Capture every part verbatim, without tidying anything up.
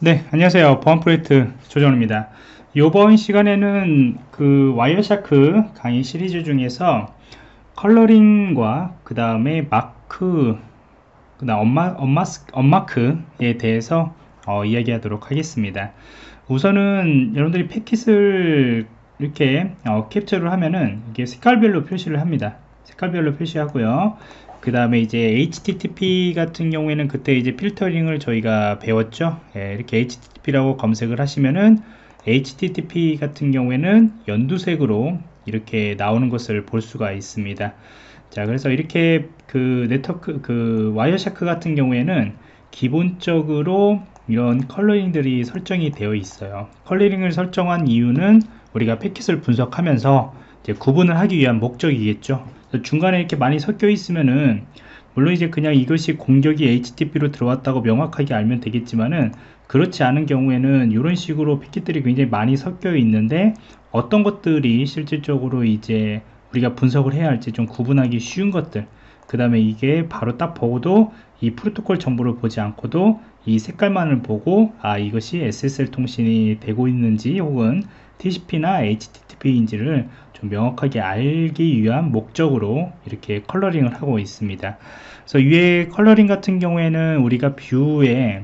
네, 안녕하세요. 보안 프로젝트 조정입니다. 이번 시간에는 그 와이어샤크 강의 시리즈 중에서 컬러링과 그 다음에 마크, 그 다음 엄마, 엄마, 엄마크에 대해서 어, 이야기하도록 하겠습니다. 우선은 여러분들이 패킷을 이렇게 어, 캡처를 하면은 이게 색깔별로 표시를 합니다. 색깔별로 표시하고요. 그 다음에 이제 에이치티티피 같은 경우에는 그때 이제 필터링을 저희가 배웠죠. 예, 이렇게 에이치티티피라고 검색을 하시면은 에이치티티피 같은 경우에는 연두색으로 이렇게 나오는 것을 볼 수가 있습니다. 자, 그래서 이렇게 그 네트워크 그 와이어샤크 같은 경우에는 기본적으로 이런 컬러링들이 설정이 되어 있어요. 컬러링을 설정한 이유는 우리가 패킷을 분석하면서 이제 구분을 하기 위한 목적이겠죠. 중간에 이렇게 많이 섞여 있으면은 물론 이제 그냥 이것이 공격이 에이치티티피로 들어왔다고 명확하게 알면 되겠지만은 그렇지 않은 경우에는 이런 식으로 패킷들이 굉장히 많이 섞여 있는데 어떤 것들이 실질적으로 이제 우리가 분석을 해야 할지 좀 구분하기 쉬운 것들, 그 다음에 이게 바로 딱 보고도 이 프로토콜 정보를 보지 않고도 이 색깔만을 보고 아 이것이 에스에스엘 통신이 되고 있는지 혹은 티씨피나 에이치티티피인지를 좀 명확하게 알기 위한 목적으로 이렇게 컬러링을 하고 있습니다. 그래서 위에 컬러링 같은 경우에는 우리가 뷰에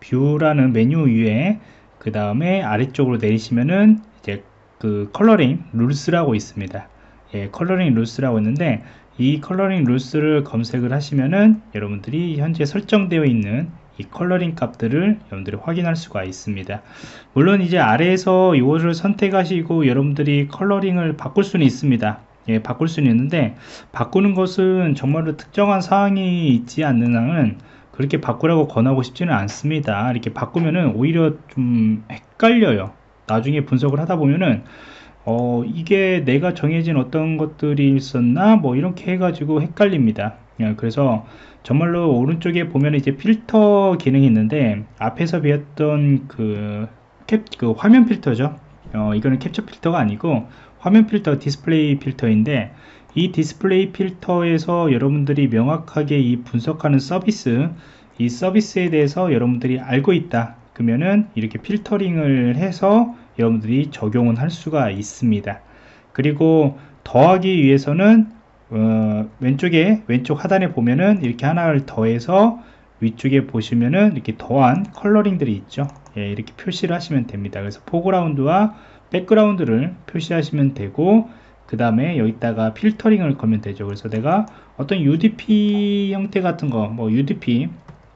뷰라는 메뉴 위에 그 다음에 아래쪽으로 내리시면은 이제 그 컬러링 룰스라고 있습니다. 예, 컬러링 룰스라고 있는데 이 컬러링 룰스를 검색을 하시면은 여러분들이 현재 설정되어 있는 이 컬러링 값들을 여러분들이 확인할 수가 있습니다. 물론 이제 아래에서 이것을 선택하시고 여러분들이 컬러링을 바꿀 수는 있습니다. 예, 바꿀 수는 있는데 바꾸는 것은 정말로 특정한 사항이 있지 않는 한은 그렇게 바꾸라고 권하고 싶지는 않습니다. 이렇게 바꾸면은 오히려 좀 헷갈려요. 나중에 분석을 하다 보면은 어 이게 내가 정해진 어떤 것들이 있었나 뭐 이렇게 해가지고 헷갈립니다. 예, 그래서 정말로 오른쪽에 보면 이제 필터 기능이 있는데 앞에서 배웠던 그, 캡, 그 화면 필터죠. 어, 이거는 캡처 필터가 아니고 화면 필터, 디스플레이 필터인데 이 디스플레이 필터에서 여러분들이 명확하게 이 분석하는 서비스, 이 서비스에 대해서 여러분들이 알고 있다. 그러면은 이렇게 필터링을 해서 여러분들이 적용을 할 수가 있습니다. 그리고 더하기 위해서는 어, 왼쪽에 왼쪽 하단에 보면은 이렇게 하나를 더해서 위쪽에 보시면은 이렇게 더한 컬러링들이 있죠. 예, 이렇게 표시를 하시면 됩니다. 그래서 포그라운드와 백그라운드를 표시하시면 되고 그 다음에 여기다가 필터링을 걸면 되죠. 그래서 내가 어떤 유디피 형태 같은 거, 뭐 유디피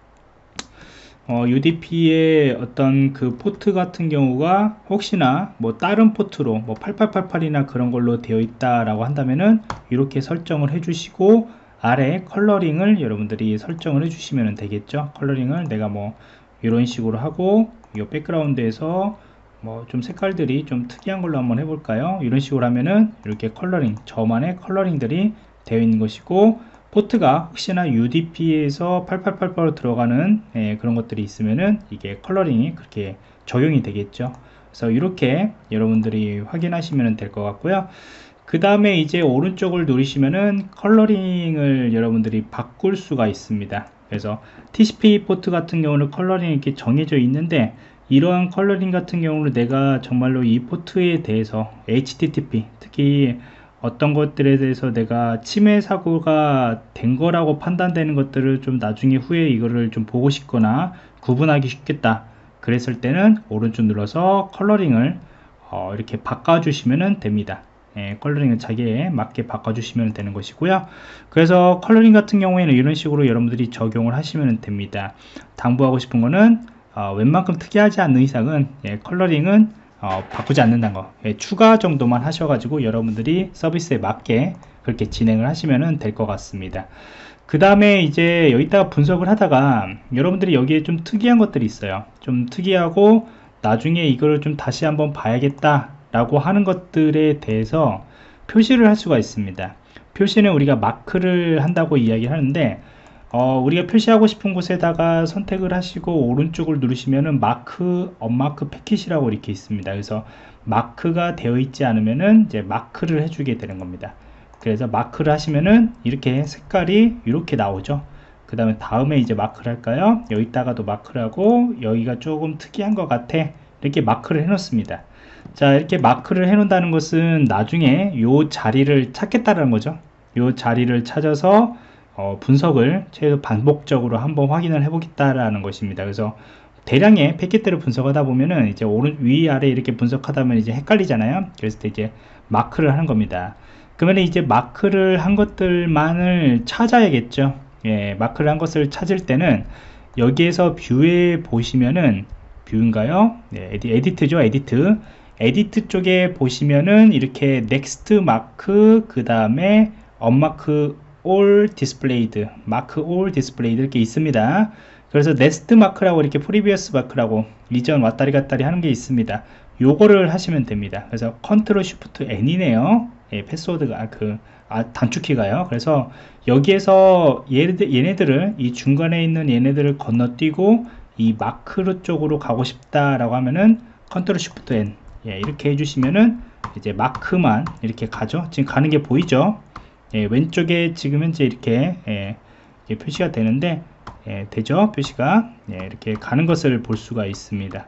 어, 유디피의 어떤 그 포트 같은 경우가 혹시나 뭐 다른 포트로 뭐 팔팔팔팔이나 그런 걸로 되어 있다라고 한다면은 이렇게 설정을 해주시고 아래 컬러링을 여러분들이 설정을 해주시면 되겠죠. 컬러링을 내가 뭐 이런 식으로 하고 이 백그라운드에서 뭐 좀 색깔들이 좀 특이한 걸로 한번 해볼까요? 이런 식으로 하면은 이렇게 컬러링 저만의 컬러링들이 되어 있는 것이고 포트가 혹시나 유디피에서 팔팔팔팔로 들어가는 예, 그런 것들이 있으면은 이게 컬러링이 그렇게 적용이 되겠죠. 그래서 이렇게 여러분들이 확인하시면 될 것 같고요. 그 다음에 이제 오른쪽을 누르시면은 컬러링을 여러분들이 바꿀 수가 있습니다. 그래서 티씨피 포트 같은 경우는 컬러링이 이렇게 정해져 있는데 이러한 컬러링 같은 경우는 내가 정말로 이 포트에 대해서 에이치티티피 특히 어떤 것들에 대해서 내가 침해 사고가 된 거라고 판단되는 것들을 좀 나중에 후에 이거를 좀 보고 싶거나 구분하기 쉽겠다 그랬을 때는 오른쪽 눌러서 컬러링을 어, 이렇게 바꿔주시면 됩니다. 예, 컬러링을 자기에 맞게 바꿔주시면 되는 것이고요. 그래서 컬러링 같은 경우에는 이런 식으로 여러분들이 적용을 하시면 됩니다. 당부하고 싶은 거는 어, 웬만큼 특이하지 않는 이상은 예, 컬러링은 어, 바꾸지 않는다는 거 예, 추가 정도만 하셔가지고 여러분들이 서비스에 맞게 그렇게 진행을 하시면 될 것 같습니다. 그 다음에 이제 여기다가 분석을 하다가 여러분들이 여기에 좀 특이한 것들이 있어요. 좀 특이하고 나중에 이거를 좀 다시 한번 봐야겠다 라고 하는 것들에 대해서 표시를 할 수가 있습니다. 표시는 우리가 마크를 한다고 이야기를 하는데 어, 우리가 표시하고 싶은 곳에다가 선택을 하시고 오른쪽을 누르시면은 마크, 언마크 패킷이라고 이렇게 있습니다. 그래서 마크가 되어 있지 않으면은 이제 마크를 해주게 되는 겁니다. 그래서 마크를 하시면은 이렇게 색깔이 이렇게 나오죠. 그 다음에 다음에 이제 마크를 할까요? 여기다가도 마크를 하고 여기가 조금 특이한 것 같아, 이렇게 마크를 해 놓습니다. 자, 이렇게 마크를 해 놓는다는 것은 나중에 요 자리를 찾겠다는 거죠. 요 자리를 찾아서 어, 분석을 최소 반복적으로 한번 확인을 해 보겠다라는 것입니다. 그래서 대량의 패킷들을 분석하다 보면은 이제 오른 위아래 이렇게 분석하다 보면 이제 헷갈리잖아요. 그래서 이제 마크를 하는 겁니다. 그러면 이제 마크를 한 것들만을 찾아야겠죠. 예, 마크를 한 것을 찾을 때는 여기에서 뷰에 보시면은, 뷰인가요? 네, 에디, 에디트죠, 에디트. 에디트 쪽에 보시면은 이렇게 넥스트 마크, 그 다음에 언마크 올 디스플레이드, 마크 올 디스플레이드 이렇게 있습니다. 그래서 네스트 마크라고 이렇게 프리비어스 마크라고 이전 왔다리 갔다리 하는 게 있습니다. 요거를 하시면 됩니다. 그래서 컨트롤 쉬프트 N이네요. 예, 패스워드가 그 아, 단축키가요. 그래서 여기에서 얘네들, 얘네들을 이 중간에 있는 얘네들을 건너뛰고 이 마크로 쪽으로 가고 싶다라고 하면은 컨트롤 쉬프트 N, 예, 이렇게 해주시면은 이제 마크만 이렇게 가죠. 지금 가는 게 보이죠? 예, 왼쪽에 지금 현재 이렇게, 예, 이렇게 표시가 되는데, 예, 되죠? 표시가, 예, 이렇게 가는 것을 볼 수가 있습니다.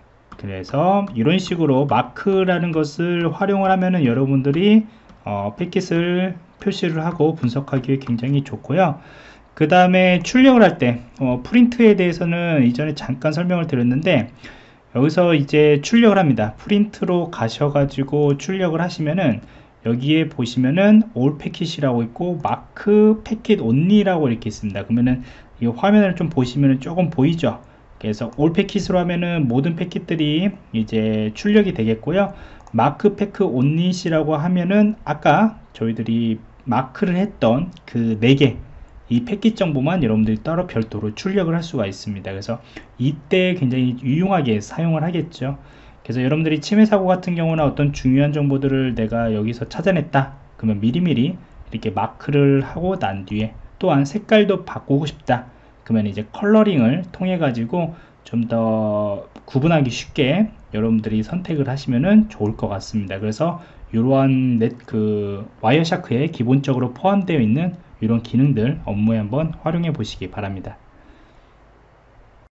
그래서 이런 식으로 마크라는 것을 활용을 하면은 여러분들이 어, 패킷을 표시를 하고 분석하기에 굉장히 좋고요. 그 다음에 출력을 할 때 어, 프린트에 대해서는 이전에 잠깐 설명을 드렸는데, 여기서 이제 출력을 합니다. 프린트로 가셔가지고 출력을 하시면은 여기에 보시면은 올 패킷이라고 있고 마크 패킷 온리라고 이렇게 있습니다. 그러면은 이 화면을 좀 보시면은 조금 보이죠? 그래서 올 패킷으로 하면은 모든 패킷들이 이제 출력이 되겠고요. 마크 패킷 온리시라고 하면은 아까 저희들이 마크를 했던 그 네 개, 이 패킷 정보만 여러분들이 따로 별도로 출력을 할 수가 있습니다. 그래서 이때 굉장히 유용하게 사용을 하겠죠. 그래서 여러분들이 침해 사고 같은 경우나 어떤 중요한 정보들을 내가 여기서 찾아냈다, 그러면 미리미리 이렇게 마크를 하고 난 뒤에, 또한 색깔도 바꾸고 싶다, 그러면 이제 컬러링을 통해 가지고 좀 더 구분하기 쉽게 여러분들이 선택을 하시면은 좋을 것 같습니다. 그래서 이러한 넷, 그 와이어샤크에 기본적으로 포함되어 있는 이런 기능들 업무에 한번 활용해 보시기 바랍니다.